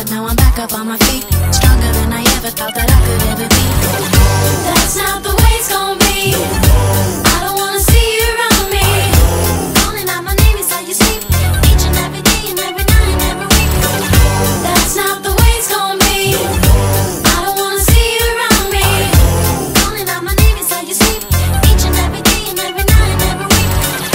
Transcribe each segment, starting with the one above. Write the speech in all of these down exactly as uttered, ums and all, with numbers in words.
but now I'm back up on my feet, stronger than I ever thought that I could ever be. That's not the way it's gonna be. I don't wanna see you around me. Calling out my name is how you sleep, each and every day and every night and every week. That's not the way it's gonna be. I don't wanna see you around me. Calling out my name is how you sleep, each and every day and every night and every week.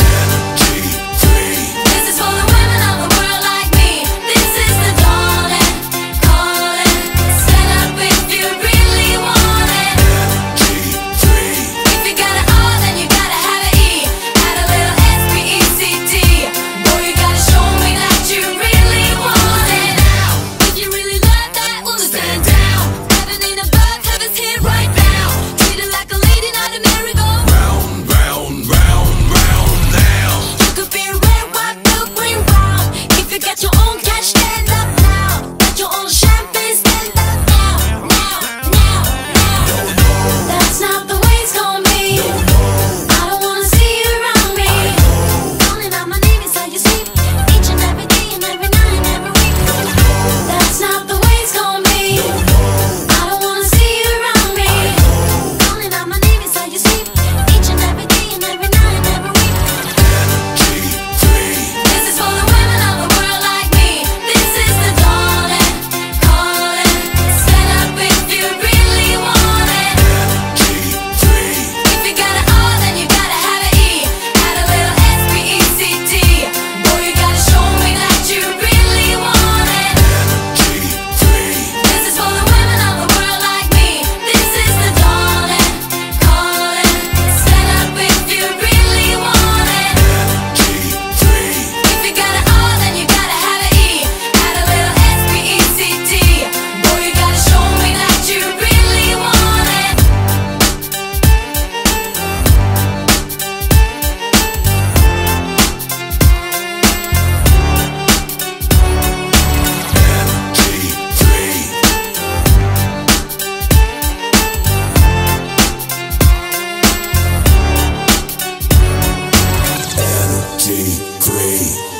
This is for the women of the world like me. This is the calling, calling. Stand up if you really want it. If you got it all, then you gotta have it E. Add a little S P E C T. Boy, you gotta show me that you really want it. Now, if you really love that, well, then stand down. Heaven ain't above, heaven's here right now. Treat it like a lady, not a merry-go-round. Round, round, round, round now. You could be red, white, blue, green, brown. If you got your own cash, stand up now. Got your own champagne, stand up now. Now, now, now. That's not the way it's gonna be. I don't wanna see you around me. Calling out my name is how you sleep, each and every day and every night and every week. That's not the way it's gonna be. I don't wanna see you around me. Calling out my name is how you sleep, each and every day and every night and every week. This is for the women of the world like me. This is the calling, calling. Stand up if you really want it. If you got it all, then you gotta have it E. Add a little S P E C T. Boy, you gotta show me that you really want it. This is for the women of the world like me. This is the calling, calling. Stand up if you really want it. If you got it all, then you gotta have it E. Add a little S P E C T. Boy, you gotta show me that you really want it. T three